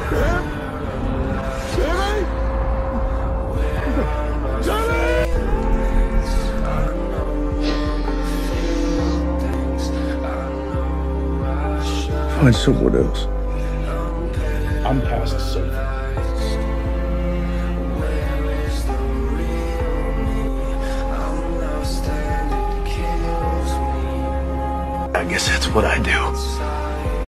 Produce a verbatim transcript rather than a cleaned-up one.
Jimmy! Jimmy! Find someone else. I'm past safe. I guess that's what I do.